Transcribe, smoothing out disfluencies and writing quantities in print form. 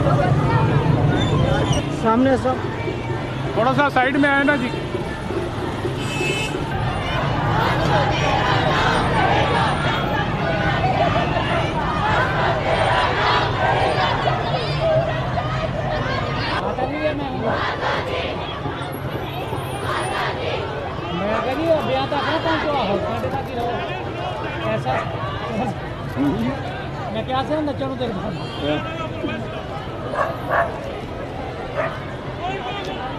सामने सब थोड़ा सा साइड में आए ना जी। मैं क्या से नचणु तेरे